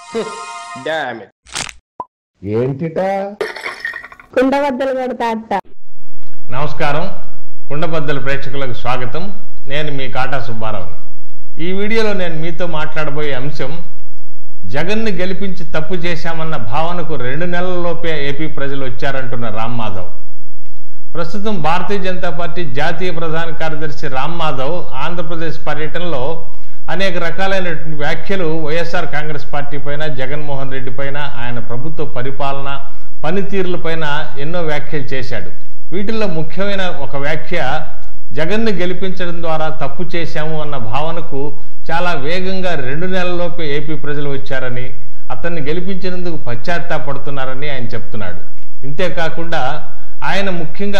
Damn it. ఏంటిట కుండబద్దలు కొడతా అత్త. నమస్కారం, కుండబద్దల ప్రేక్షకులకు స్వాగతం. నేను మీ కాటా సుబ్బారావు. ఈ వీడియోలో నేను మీతో మాట్లాడబోయే అంశం, జగన్ని గెలిపించి తప్పు చేశామన్న భావనకు 2 నెలలలోపే ఏపీ ప్రజలు వచ్చారంటున్న రామ్ మాధవ్. ప్రస్తుతం భారతీయ జనతా పార్టీ జాతీయ ప్రధాన కార్యదర్శి రామ్ మాధవ్ ఆంధ్రప్రదేశ్ పర్యటనలో అనేక రకాలైనటువంటి వ్యాఖ్యలు వైఎస్ఆర్ కాంగ్రెస్ పార్టీ పైన, జగన్మోహన్ రెడ్డి పైన, ఆయన ప్రభుత్వ పరిపాలన పనితీరులపైన ఎన్నో వ్యాఖ్యలు చేశాడు. వీటిల్లో ముఖ్యమైన ఒక వ్యాఖ్య, జగన్ని గెలిపించడం ద్వారా తప్పు చేశాము అన్న భావనకు చాలా వేగంగా 2 నెలల్లోపే ఏపీ ప్రజలు వచ్చారని, అతన్ని గెలిపించినందుకు పశ్చాత్తాపడుతున్నారని ఆయన చెప్తున్నాడు. ఇంతేకాకుండా ఆయన ముఖ్యంగా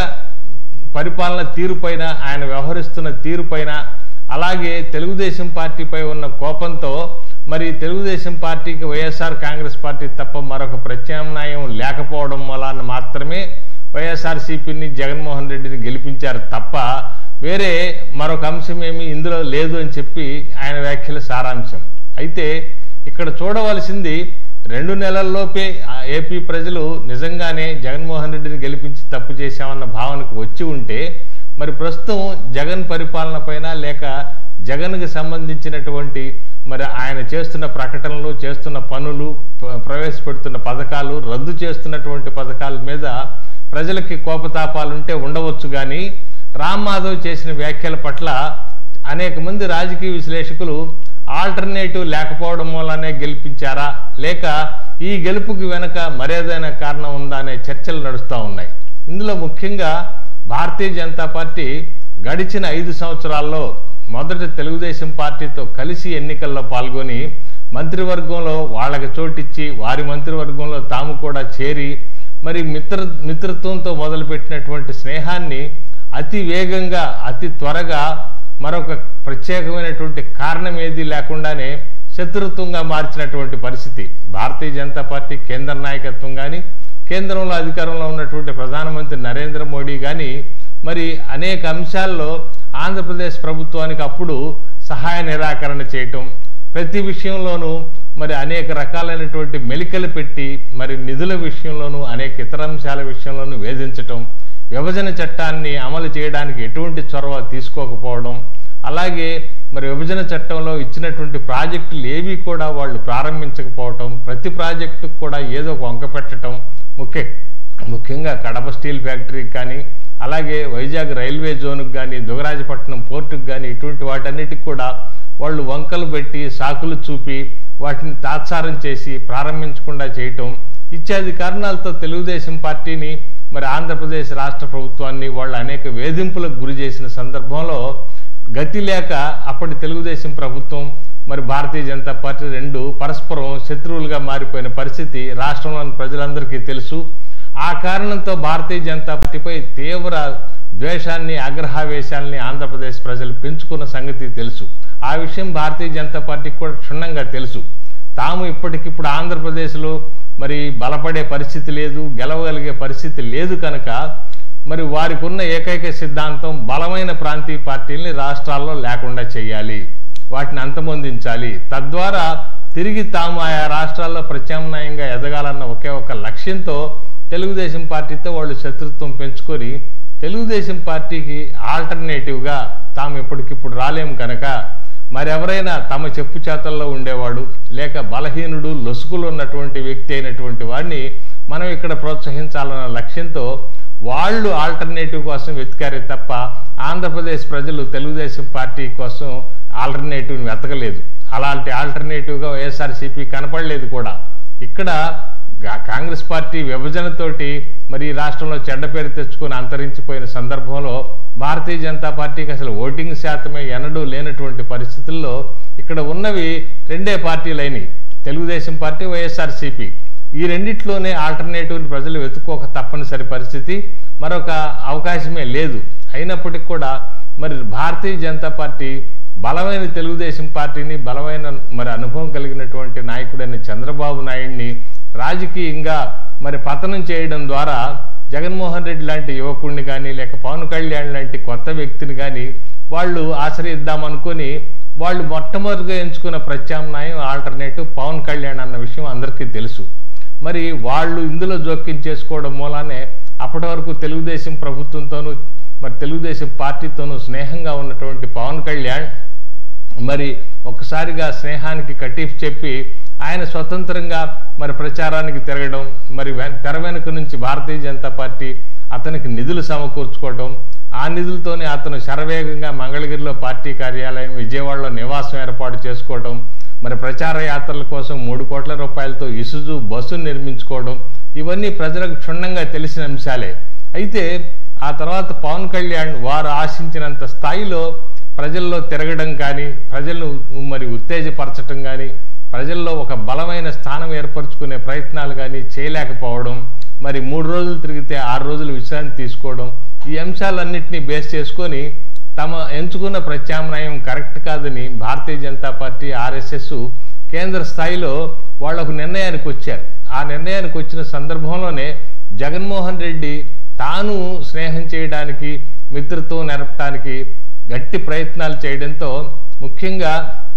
పరిపాలన తీరుపైన, ఆయన వ్యవహరిస్తున్న తీరుపైన, అలాగే తెలుగుదేశం పార్టీపై ఉన్న కోపంతో మరి తెలుగుదేశం పార్టీకి వైఎస్ఆర్ కాంగ్రెస్ పార్టీ తప్ప మరొక ప్రత్యామ్నాయం లేకపోవడం వలన మాత్రమే వైఎస్ఆర్సీపీని, జగన్మోహన్ రెడ్డిని గెలిపించారు తప్ప వేరే మరొక అంశం ఏమీ ఇందులో లేదు అని చెప్పి ఆయన వ్యాఖ్యల సారాంశం. అయితే ఇక్కడ చూడవలసింది, 2 నెలల్లోపే ఏపీ ప్రజలు నిజంగానే జగన్మోహన్ రెడ్డిని గెలిపించి తప్పు చేశామన్న భావనకు వచ్చి ఉంటే, మరి ప్రస్తుతం జగన్ పరిపాలన పైన, లేక జగన్కి సంబంధించినటువంటి మరి ఆయన చేస్తున్న ప్రకటనలు, చేస్తున్న పనులు, ప్రవేశపెడుతున్న పథకాలు, రద్దు చేస్తున్నటువంటి పథకాల మీద ప్రజలకి కోపతాపాలుంటే ఉండవచ్చు. కానీ రామ్ మాధవ్ చేసిన వ్యాఖ్యల పట్ల అనేక మంది రాజకీయ విశ్లేషకులు ఆల్టర్నేటివ్ లేకపోవడం వల్లనే గెలిపించారా, లేక ఈ గెలుపుకి వెనక మరేదైనా కారణం ఉందా అనే చర్చలు నడుస్తూ ఉన్నాయి. ఇందులో ముఖ్యంగా భారతీయ జనతా పార్టీ గడిచిన 5 సంవత్సరాల్లో మొదట తెలుగుదేశం పార్టీతో కలిసి ఎన్నికల్లో పాల్గొని మంత్రివర్గంలో వాళ్ళకి చోటిచ్చి, వారి మంత్రివర్గంలో తాము కూడా చేరి, మరి మిత్రత్వంతో మొదలుపెట్టినటువంటి స్నేహాన్ని అతి వేగంగా, అతి త్వరగా మరొక ప్రత్యేకమైనటువంటి కారణం ఏది లేకుండానే శత్రుత్వంగా మార్చినటువంటి పరిస్థితి. భారతీయ జనతా పార్టీ కేంద్ర నాయకత్వం కానీ, కేంద్రంలో అధికారంలో ఉన్నటువంటి ప్రధానమంత్రి నరేంద్ర మోడీ కానీ మరి అనేక అంశాల్లో ఆంధ్రప్రదేశ్ ప్రభుత్వానికి అప్పుడు సహాయ నిరాకరణ చేయటం, ప్రతి విషయంలోనూ మరి అనేక రకాలైనటువంటి మెలికలు పెట్టి, మరి నిధుల విషయంలోనూ అనేక ఇతర అంశాల విషయంలోనూ వేధించటం, విభజన చట్టాన్ని అమలు చేయడానికి ఎటువంటి చొరవ తీసుకోకపోవడం, అలాగే మరి విభజన చట్టంలో ఇచ్చినటువంటి ప్రాజెక్టులు ఏవి కూడా వాళ్ళు ప్రారంభించకపోవటం, ప్రతి ప్రాజెక్టుకు కూడా ఏదో ఒక వంక పెట్టడం, ముఖ్యంగా కడప స్టీల్ ఫ్యాక్టరీకి కానీ, అలాగే వైజాగ్ రైల్వే జోన్కి కానీ, దుగరాజపట్నం పోర్టుకు కానీ, ఇటువంటి వాటన్నిటికి కూడా వాళ్ళు వంకలు పెట్టి, సాకులు చూపి, వాటిని తాత్సారం చేసి ప్రారంభించకుండా చేయటం ఇత్యాది కారణాలతో తెలుగుదేశం పార్టీని, మరి ఆంధ్రప్రదేశ్ రాష్ట్ర ప్రభుత్వాన్ని వాళ్ళు అనేక వేధింపులకు గురి చేసిన సందర్భంలో గతి లేక అప్పటి తెలుగుదేశం ప్రభుత్వం, మరి భారతీయ జనతా పార్టీ 2 పరస్పరం శత్రువులుగా మారిపోయిన పరిస్థితి రాష్ట్రంలోని ప్రజలందరికీ తెలుసు. ఆ కారణంతో భారతీయ జనతా పార్టీపై తీవ్ర ద్వేషాన్ని, ఆగ్రహావేశాలని ఆంధ్రప్రదేశ్ ప్రజలు పెంచుకున్న సంగతి తెలుసు. ఆ విషయం భారతీయ జనతా పార్టీకి కూడా క్షుణ్ణంగా తెలుసు. తాము ఇప్పటికిప్పుడు ఆంధ్రప్రదేశ్లో మరి బలపడే పరిస్థితి లేదు, గెలవగలిగే పరిస్థితి లేదు కనుక మరి వారికి ఉన్న ఏకైక సిద్ధాంతం బలమైన ప్రాంతీయ పార్టీల్ని రాష్ట్రాల్లో లేకుండా చేయాలి, వాటిని అంతమొందించాలి, తద్వారా తిరిగి తాము ఆయా రాష్ట్రాల్లో ప్రత్యామ్నాయంగా ఎదగాలన్న ఒకే ఒక లక్ష్యంతో తెలుగుదేశం పార్టీతో వాళ్ళు శత్రుత్వం పెంచుకొని, తెలుగుదేశం పార్టీకి ఆల్టర్నేటివ్గా తాము ఇప్పటికిప్పుడు రాలేము కనుక మరెవరైనా తమ చెప్పు చేతల్లో ఉండేవాడు, లేక బలహీనుడు, లొసుకులు ఉన్నటువంటి వ్యక్తి అయినటువంటి వాడిని మనం ఇక్కడ ప్రోత్సహించాలన్న లక్ష్యంతో వాళ్ళు ఆల్టర్నేటివ్ కోసం వెతికారే తప్ప ఆంధ్రప్రదేశ్ ప్రజలు తెలుగుదేశం పార్టీ కోసం ఆల్టర్నేటివ్ని వెతకలేదు. అలాంటి ఆల్టర్నేటివ్గా వైఎస్ఆర్సీపీ కనపడలేదు కూడా. ఇక్కడ కాంగ్రెస్ పార్టీ విభజనతోటి మరి రాష్ట్రంలో చెడ్డ పేరు తెచ్చుకొని అంతరించిపోయిన సందర్భంలో భారతీయ జనతా పార్టీకి అసలు ఓటింగ్ శాతమే ఎన్నడూ లేనటువంటి పరిస్థితుల్లో ఇక్కడ ఉన్నవి 2 పార్టీలైనవి, తెలుగుదేశం పార్టీ, వైఎస్ఆర్సీపీ. ఈ రెండిట్లోనే ఆల్టర్నేటివ్ని ప్రజలు వెతుక్కోక తప్పనిసరి పరిస్థితి, మరొక అవకాశమే లేదు. అయినప్పటికీ కూడా మరి భారతీయ జనతా పార్టీ బలమైన తెలుగుదేశం పార్టీని, బలమైన మరి అనుభవం కలిగినటువంటి నాయకుడైన చంద్రబాబు నాయుడిని రాజకీయంగా మరి పతనం చేయడం ద్వారా జగన్మోహన్ రెడ్డి లాంటి యువకుడిని కానీ, లేక పవన్ కళ్యాణ్ లాంటి కొత్త వ్యక్తిని కానీ వాళ్ళు ఆశ్రయిద్దామనుకొని వాళ్ళు మొట్టమొదటిగా ఎంచుకున్న ప్రత్యామ్నాయం ఆల్టర్నేటివ్ పవన్ కళ్యాణ్ అన్న విషయం అందరికీ తెలుసు. మరి వాళ్ళు ఇందులో జోక్యం చేసుకోవడం మూలానే అప్పటి వరకు తెలుగుదేశం ప్రభుత్వంతోనూ మరి తెలుగుదేశం పార్టీతోనూ స్నేహంగా ఉన్నటువంటి పవన్ కళ్యాణ్ మరి ఒక్కసారిగా స్నేహానికి కటీఫ్ చెప్పి ఆయన స్వతంత్రంగా మరి ప్రచారానికి తిరగడం, మరి తెర వెనుక నుంచి భారతీయ జనతా పార్టీ అతనికి నిధులు సమకూర్చుకోవడం, ఆ నిధులతోనే అతను శరవేగంగా మంగళగిరిలో పార్టీ కార్యాలయం, విజయవాడలో నివాసం ఏర్పాటు చేసుకోవడం, మరి ప్రచార యాత్రల కోసం 3 కోట్ల రూపాయలతో ఇసుజు బస్సును నిర్మించుకోవడం, ఇవన్నీ ప్రజలకు క్షుణ్ణంగా తెలిసిన అంశాలే. అయితే ఆ తర్వాత పవన్ కళ్యాణ్ వారు ఆశించినంత స్థాయిలో ప్రజల్లో తిరగడం కానీ, ప్రజలను మరి ఉత్తేజపరచడం కానీ, ప్రజల్లో ఒక బలమైన స్థానం ఏర్పరచుకునే ప్రయత్నాలు కానీ చేయలేకపోవడం, మరి 3 రోజులు తిరిగితే 6 రోజులు విశ్రాంతి తీసుకోవడం, ఈ అంశాలన్నింటినీ బేస్ చేసుకొని తమ ఎంచుకున్న ప్రత్యామ్నాయం కరెక్ట్ కాదని భారతీయ జనతా పార్టీ, ఆర్ఎస్ఎస్ కేంద్ర స్థాయిలో వాళ్ళకు నిర్ణయానికి వచ్చారు. ఆ నిర్ణయానికి వచ్చిన సందర్భంలోనే జగన్మోహన్ రెడ్డి తాను స్నేహం చేయడానికి, మిత్రత్వం నెరపడానికి గట్టి ప్రయత్నాలు చేయడంతో ముఖ్యంగా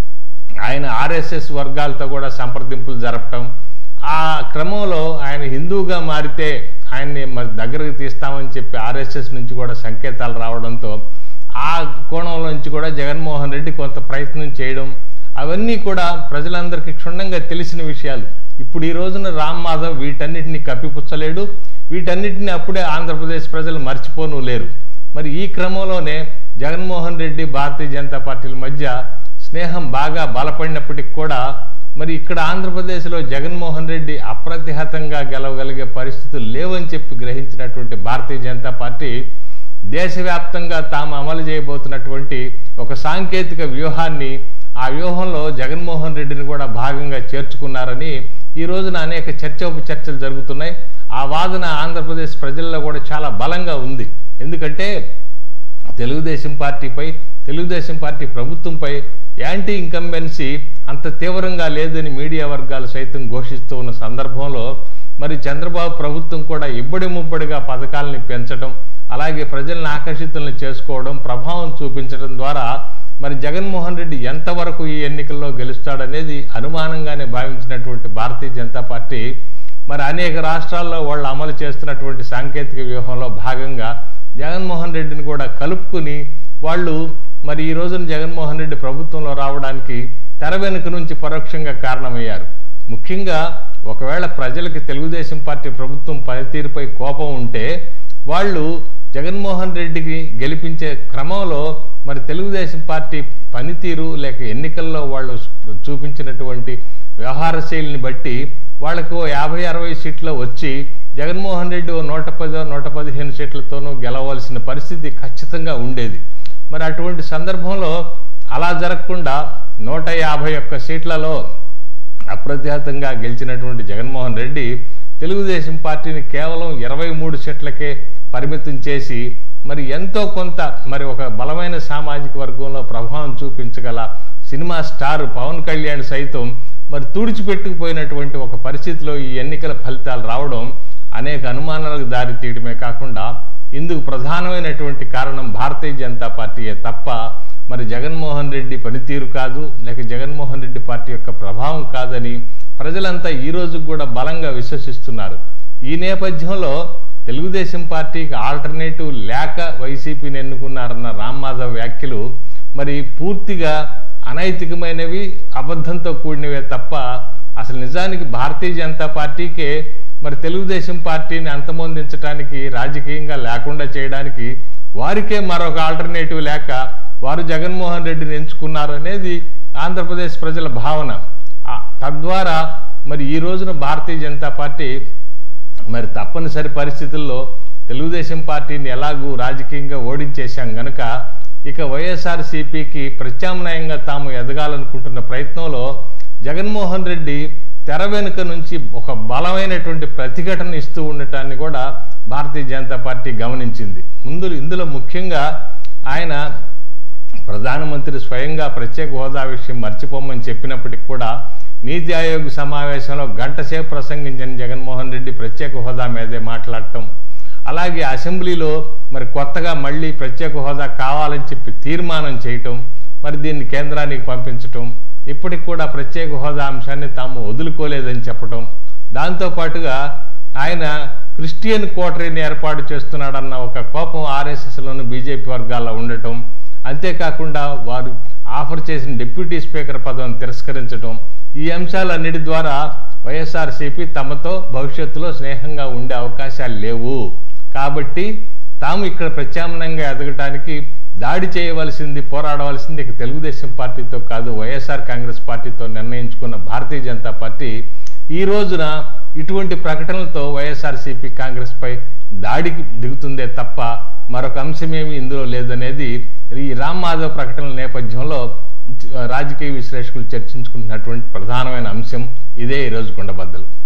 ఆయన ఆర్ఎస్ఎస్ వర్గాలతో కూడా సంప్రదింపులు జరపటం, ఆ క్రమంలో ఆయన హిందూగా మారితే ఆయన్ని మరి దగ్గరకు తీస్తామని చెప్పి ఆర్ఎస్ఎస్ నుంచి కూడా సంకేతాలు రావడంతో ఆ కోణంలో నుంచి కూడా జగన్మోహన్ రెడ్డి కొంత ప్రయత్నం చేయడం, అవన్నీ కూడా ప్రజలందరికీ క్షుణ్ణంగా తెలిసిన విషయాలు. ఇప్పుడు ఈ రోజున రామ్ మాధవ్ వీటన్నిటిని కప్పిపుచ్చలేడు, వీటన్నిటిని అప్పుడే ఆంధ్రప్రదేశ్ ప్రజలు మర్చిపోను లేరు. మరి ఈ క్రమంలోనే జగన్మోహన్ రెడ్డి, భారతీయ జనతా పార్టీల మధ్య స్నేహం బాగా బలపడినప్పటికీ కూడా మరి ఇక్కడ ఆంధ్రప్రదేశ్లో జగన్మోహన్ రెడ్డి అప్రతిహతంగా గెలవగలిగే పరిస్థితులు లేవని చెప్పి గ్రహించినటువంటి భారతీయ జనతా పార్టీ దేశవ్యాప్తంగా తాము అమలు చేయబోతున్నటువంటి ఒక సాంకేతిక వ్యూహాన్ని, ఆ వ్యూహంలో జగన్మోహన్ రెడ్డిని కూడా భాగంగా చేర్చుకున్నారని ఈ రోజున అనేక చర్చోపచర్చలు జరుగుతున్నాయి. ఆ వాదన ఆంధ్రప్రదేశ్ ప్రజల్లో కూడా చాలా బలంగా ఉంది. ఎందుకంటే తెలుగుదేశం పార్టీపై, తెలుగుదేశం పార్టీ ప్రభుత్వంపై యాంటీ ఇన్కంబెన్సీ అంత తీవ్రంగా లేదని మీడియా వర్గాలు సైతం ఘోషిస్తూ ఉన్న సందర్భంలో మరి చంద్రబాబు ప్రభుత్వం కూడా ఇబ్బడి ముబ్బడిగా పథకాలని పెంచడం, అలాగే ప్రజలను ఆకర్షితులను చేసుకోవడం, ప్రభావం చూపించడం ద్వారా మరి జగన్మోహన్ రెడ్డి ఎంతవరకు ఈ ఎన్నికల్లో గెలుస్తాడనేది అనుమానంగానే భావించినటువంటి భారతీయ జనతా పార్టీ మరి అనేక రాష్ట్రాల్లో వాళ్ళు అమలు చేస్తున్నటువంటి సాంకేతిక వ్యూహంలో భాగంగా జగన్మోహన్ రెడ్డిని కూడా కలుపుకుని వాళ్ళు మరి ఈ రోజున జగన్మోహన్ రెడ్డి ప్రభుత్వంలో రావడానికి తెర వెనుక నుంచి పరోక్షంగా కారణమయ్యారు. ముఖ్యంగా ఒకవేళ ప్రజలకి తెలుగుదేశం పార్టీ ప్రభుత్వం పనితీరుపై కోపం ఉంటే వాళ్ళు జగన్మోహన్ రెడ్డికి గెలిపించే క్రమంలో మరి తెలుగుదేశం పార్టీ పనితీరు లేక ఎన్నికల్లో వాళ్ళు చూపించినటువంటి వ్యవహార శైలిని బట్టి వాళ్ళకు 50-60 సీట్లు వచ్చి జగన్మోహన్ రెడ్డి 110-115 సీట్లతోనూ గెలవలసిన పరిస్థితి ఖచ్చితంగా ఉండేది. మరి అటువంటి సందర్భంలో అలా జరగకుండా 151 సీట్లలో అప్రతిహతంగా గెలిచినటువంటి జగన్మోహన్ రెడ్డి తెలుగుదేశం పార్టీని కేవలం 23 సీట్లకే పరిమితం చేసి మరి ఎంతో కొంత మరి ఒక బలమైన సామాజిక వర్గంలో ప్రభావం చూపించగల సినిమా స్టార్ పవన్ కళ్యాణ్ సైతం మరి తుడిచిపెట్టుకుపోయినటువంటి ఒక పరిస్థితిలో ఈ ఎన్నికల ఫలితాలు రావడం అనేక అనుమానాలకు దారి తీయడమే కాకుండా ఇందుకు ప్రధానమైనటువంటి కారణం భారతీయ జనతా పార్టీయే తప్ప మరి జగన్మోహన్ రెడ్డి పనితీరు కాదు, లేక జగన్మోహన్ రెడ్డి పార్టీ యొక్క ప్రభావం కాదని ప్రజలంతా ఈ రోజు కూడా బలంగా విశ్వసిస్తున్నారు. ఈ నేపథ్యంలో తెలుగుదేశం పార్టీకి ఆల్టర్నేటివ్ లేక వైసీపీని ఎన్నుకున్నారన్న రామ్ మాధవ్ వ్యాఖ్యలు మరి పూర్తిగా అనైతికమైనవి, అబద్ధంతో కూడినవే తప్ప అసలు నిజానికి భారతీయ జనతా పార్టీకే మరి తెలుగుదేశం పార్టీని అంతమొందించడానికి, రాజకీయంగా లేకుండా చేయడానికి వారికే మరొక ఆల్టర్నేటివ్ లేక వారు జగన్మోహన్ రెడ్డిని ఎంచుకున్నారు అనేది ఆంధ్రప్రదేశ్ ప్రజల భావన. తద్వారా మరి ఈ రోజున భారతీయ జనతా పార్టీ మరి తప్పనిసరి పరిస్థితుల్లో తెలుగుదేశం పార్టీని ఎలాగూ రాజకీయంగా ఓడించేశాం గనుక ఇక వైఎస్ఆర్సీపీకి ప్రత్యామ్నాయంగా తాము ఎదగాలనుకుంటున్న ప్రయత్నంలో జగన్మోహన్ రెడ్డి తెర వెనుక నుంచి ఒక బలమైనటువంటి ప్రతిఘటన ఇస్తూ ఉండటాన్ని కూడా భారతీయ జనతా పార్టీ గమనించింది. ఇందులో ముఖ్యంగా ఆయన ప్రధానమంత్రి స్వయంగా ప్రత్యేక హోదా విషయం మర్చిపోమని చెప్పినప్పటికీ కూడా నీతి ఆయోగ్ సమావేశంలో గంటసేపు ప్రసంగించిన జగన్మోహన్ రెడ్డి ప్రత్యేక హోదా మీదే మాట్లాడటం, అలాగే అసెంబ్లీలో మరి కొత్తగా మళ్ళీ ప్రత్యేక హోదా కావాలని చెప్పి తీర్మానం చేయటం, మరి దీన్ని కేంద్రానికి పంపించటం, ఇప్పటికి కూడా ప్రత్యేక హోదా అంశాన్ని తాము వదులుకోలేదని చెప్పటం, దాంతోపాటుగా ఆయన క్రిస్టియన్ కోటరీని ఏర్పాటు చేస్తున్నాడన్న ఒక కోపం ఆర్ఎస్ఎస్లోని బీజేపీ వర్గాల్లో ఉండటం, అంతేకాకుండా వారు ఆఫర్ చేసిన డిప్యూటీ స్పీకర్ పదవిని తిరస్కరించడం, ఈ అంశాలన్నిటి ద్వారా వైఎస్ఆర్సీపీ తమతో భవిష్యత్తులో స్నేహంగా ఉండే అవకాశాలు లేవు. కాబట్టి తాము ఇక్కడ ప్రత్యామ్నాయంగా ఎదగటానికి దాడి చేయవలసింది, పోరాడవలసింది ఇక తెలుగుదేశం పార్టీతో కాదు, వైఎస్ఆర్ కాంగ్రెస్ పార్టీతో నిర్ణయించుకున్న భారతీయ జనతా పార్టీ ఈ రోజున ఇటువంటి ప్రకటనలతో వైఎస్ఆర్సీపీ కాంగ్రెస్పై దాడికి దిగుతుందే తప్ప మరొక అంశమేమి ఇందులో లేదనేది ఈ రామ్ మాధవ్ ప్రకటనల నేపథ్యంలో రాజకీయ విశ్లేషకులు చర్చించుకుంటున్నటువంటి ప్రధానమైన అంశం ఇదే ఈరోజు కుండబద్దలు.